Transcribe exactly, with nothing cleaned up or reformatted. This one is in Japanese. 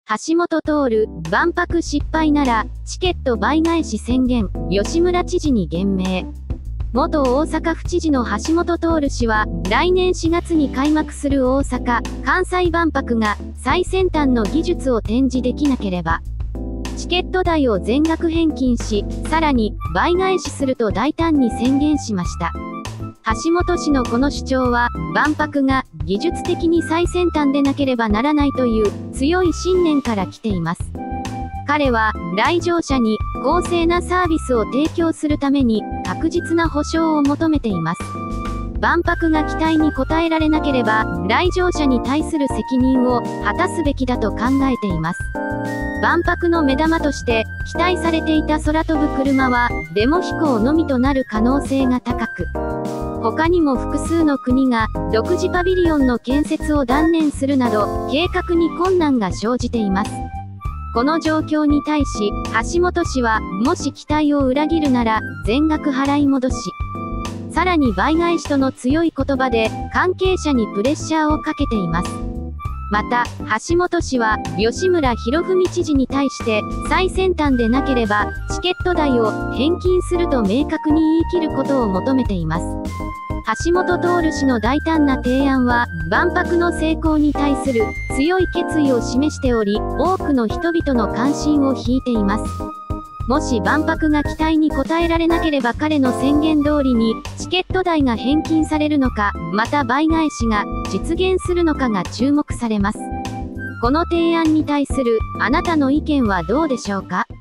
橋本徹、万博失敗なら、チケット倍返し宣言、吉村知事に言明。元大阪府知事の橋本徹氏は、来年しがつに開幕する大阪・関西万博が最先端の技術を展示できなければ、チケット代を全額返金し、さらに倍返しすると大胆に宣言しました。橋本氏のこの主張は、万博が技術的に最先端でなければならないという強い信念から来ています。彼は、来場者に公正なサービスを提供するために確実な保証を求めています。万博が期待に応えられなければ、来場者に対する責任を果たすべきだと考えています。万博の目玉として期待されていた空飛ぶ車はデモ飛行のみとなる可能性が高く、他にも複数の国が独自パビリオンの建設を断念するなど計画に困難が生じています。この状況に対し橋本氏は、もし期待を裏切るなら全額払い戻し、さらに倍返しとの強い言葉で関係者にプレッシャーをかけています。また、橋本氏は、吉村洋文知事に対して、最先端でなければ、チケット代を返金すると明確に言い切ることを求めています。橋本徹氏の大胆な提案は、万博の成功に対する強い決意を示しており、多くの人々の関心を引いています。もし万博が期待に応えられなければ彼の宣言通りにチケット代が返金されるのか、また倍返しが実現するのかが注目されます。この提案に対するあなたの意見はどうでしょうか？